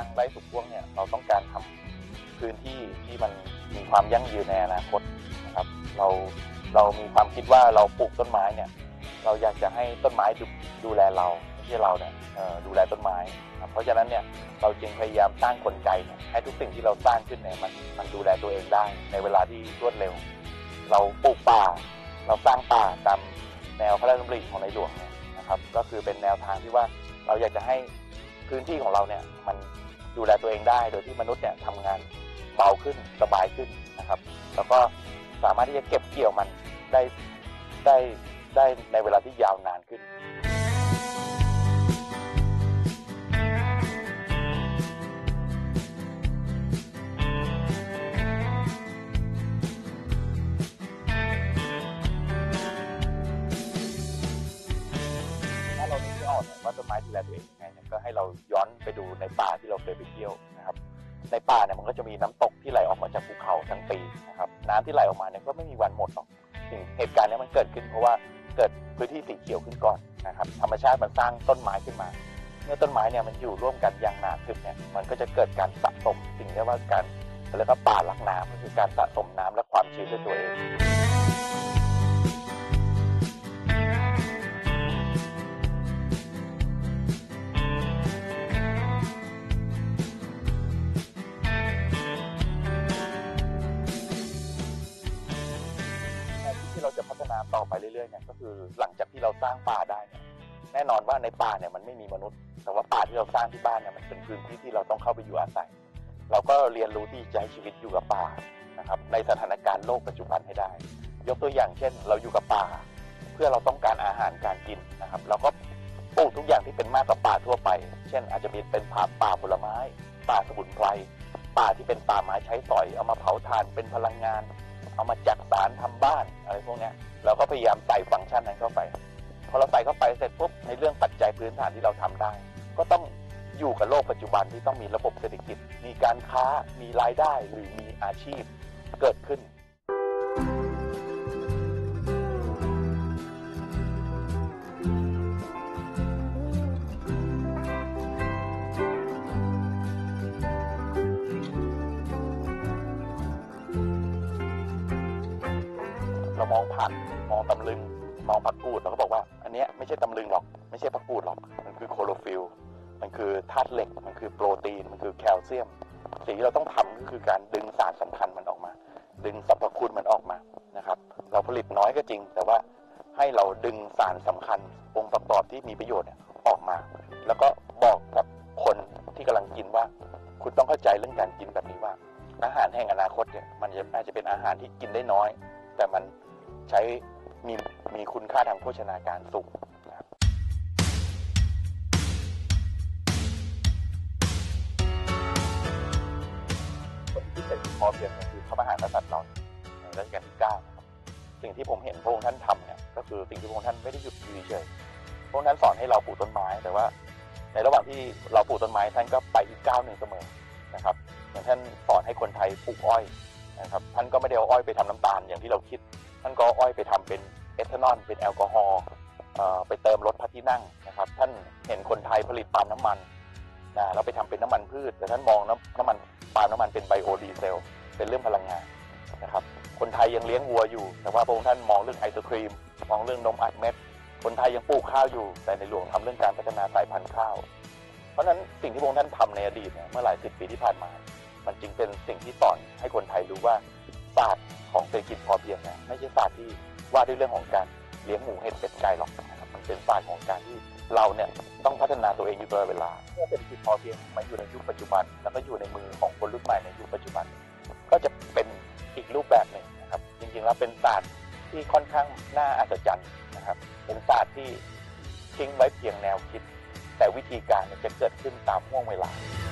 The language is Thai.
างไร่สุกพ่วงเนี่ยเราต้องการทำพื้นที่ที่มันมีความยั่งยืนในอนาคตนะครับเรามีความคิดว่าเราปลูกต้นไม้เนี่ยเราอยากจะให้ต้นไม้ดูแลเราไม่ใช่เราเนี่ยดูแลต้นไม้ครับเพราะฉะนั้นเนี่ยเราจึงพยายามสร้างกลไกเนี่ยให้ทุกสิ่งที่เราสร้างขึ้นเนี่ยมันดูแลตัวเองได้ในเวลาที่รวดเร็วเราปลูกป่าเราสร้างป่าตามแนวพระราชดำริของในหลวงเนี่ยนะครับก็คือเป็นแนวทางที่ว่าเราอยากจะให้พื้นที่ของเราเนี่ยมันดูแลตัวเองได้โดยที่มนุษย์เนี่ยทำงานเบาขึ้นสบายขึ้นนะครับแล้วก็สามารถที่จะเก็บเกี่ยวมันได้ในเวลาที่ยาวนานขึ้นถ้าเรานึกไม่ออกว่าต้นไม้ดูแลตัวเองยังไงเนี่ยก็ให้เราย้อนไปดูในป่าที่เราเคยไปเที่ยวนะครับในป่าเนี่ยมันก็จะมีน้ำตกที่ไหลออกมาจากภูเขาทั้งปีนะครับน้ำที่ไหลออกมาเนี่ยก็ไม่มีวันหมดหรอกเหตุการณ์นี้มันเกิดขึ้นเพราะว่าเกิดพื้นที่สีเขียวขึ้นก่อนนะครับธรรมชาติมันสร้างต้นไม้ขึ้นมาเมื่อต้นไม้เนี่ยมันอยู่ร่วมกันอย่างหนาทึบเนี่ยมันก็จะเกิดการสะสมสิ่งเรียกว่าการเรียกว่าป่ารักน้ำก็คือการสะสมน้ำและความชื้นด้วยตัวเองที่เราจะพัฒนาต่อไปเรื่อยๆเนี่ยก็คือหลังจากที่เราสร้างป่าได้เนี่ยแน่นอนว่าในป่าเนี่ยมันไม่มีมนุษย์แต่ว่าป่าที่เราสร้างที่บ้านเนี่ยมันเป็นพื้นที่ที่เราต้องเข้าไปอยู่อาศัยเราก็เรียนรู้ที่จะใช้ชีวิตอยู่กับป่านะครับในสถานการณ์โลกปัจจุบันให้ได้ยกตัวอย่างเช่นเราอยู่กับป่าเพื่อเราต้องการอาหารการกินนะครับเราก็ปลูกทุกอย่างที่เป็นมากกว่าป่าทั่วไปเช่นอาจจะมีเป็นป่าผลไม้ป่าสมุนไพรป่าที่เป็นป่าไม้ใช้สอยเอามาเผาถ่านเป็นพลังงานเอามาจักสารทำบ้านอะไรพวกนี้เราก็พยายามใส่ฟังก์ชันนั้นเข้าไปพอเราใส่เข้าไปเสร็จปุ๊บในเรื่องปัจจัยพื้นฐานที่เราทำได้ก็ต้องอยู่กับโลกปัจจุบันที่ต้องมีระบบเศรษฐกิจมีการค้ามีรายได้หรือมีอาชีพเกิดขึ้นเรามองผักมองตำลึงมองผักกูดเราก็บอกว่าอันนี้ไม่ใช่ตำลึงหรอกไม่ใช่ผักกูดหรอกมันคือโคโรฟิลมันคือธาตุเหล็กมันคือโปรตีนมันคือแคลเซียมสิ่งที่เราต้องทำก็คือการดึงสารสำคัญมันออกมาดึงสรรพคุณมันออกมานะครับเราผลิตน้อยก็จริงแต่ว่าให้เราดึงสารสำคัญองค์ประกอบที่มีประโยชน์ออกมาแล้วก็บอกกับคนที่กำลังกินว่าคุณต้องเข้าใจเรื่องการกินแบบนี้ว่าอาหารแห่งอนาคตเนี่ยมันอาจจะเป็นอาหารที่กินได้น้อยแต่มันใช้มีคุณค่าทางโภชนาการสูงนะครับคนที่คิดเศรษฐกิจพอเพียงก็คือพระมหากษัตริย์เราในรัชกาลที่ 9นะครับสิ่งที่ผมเห็นพระองค์ท่านทำเนี่ยก็คือสิ่งที่พระองค์ท่านไม่ได้หยุดอยู่เฉยพระองค์ท่านสอนให้เราปลูกต้นไม้แต่ว่าในระหว่างที่เราปลูกต้นไม้ท่านก็ไปอีกก้าวหนึ่งเสมอนะครับอย่างท่านสอนให้คนไทยปลูกอ้อยนะครับท่านก็ไม่ได้เอาอ้อยไปทำน้ำตาลอย่างที่เราคิดท่านก็อ้อยไปทำเป็นเอทานอลเป็นแอลกอฮอล์ไปเติมรถพระที่นั่งนะครับท่านเห็นคนไทยผลิตปาล์มน้ำมันแล้วไปทำเป็นน้ำมันพืชแต่ท่านมองน้ำมันปาล์มน้ำมันเป็นไบโอดีเซลเป็นเรื่องพลังงานนะครับคนไทยยังเลี้ยงวัวอยู่แต่ว่าพระองค์ท่านมองเรื่องไอศครีมมองเรื่องนมอัดเม็ดคนไทยยังปลูกข้าวอยู่แต่ในหลวงทำเรื่องการพัฒนาสายพันธุ์ข้าวเพราะฉะนั้นสิ่งที่พระองค์ท่านทำในอดีตเนี่ยเมื่อหลายสิบปีที่ผ่านมามันจึงเป็นสิ่งที่สอนให้คนไทยรู้ว่าศาสตร์ของเศรษฐกิจพอเพียงเนี่ยไม่ใช่ศาสตร์ที่ว่าด้วยเรื่องของการเลี้ยงหมูเห็ดเป็ดไก่หรอกนะครับมันเป็นศาสตร์ของการที่เราเนี่ยต้องพัฒนาตัวเองอยู่ตลอดเวลาเมื่อเศรษฐกิจพอเพียงมาอยู่ในยุคปัจจุบันแล้วก็อยู่ในมือของคนรุ่นใหม่ในยุคปัจจุบันก็จะเป็นอีกรูปแบบหนึ่งนะครับจริงๆแล้วเป็นศาสตร์ที่ค่อนข้างน่าอัศจรรย์นะครับเป็นศาสตร์ที่ทิ้งไว้เพียงแนวคิดแต่วิธีการจะเกิดขึ้นตามห่วงเวลา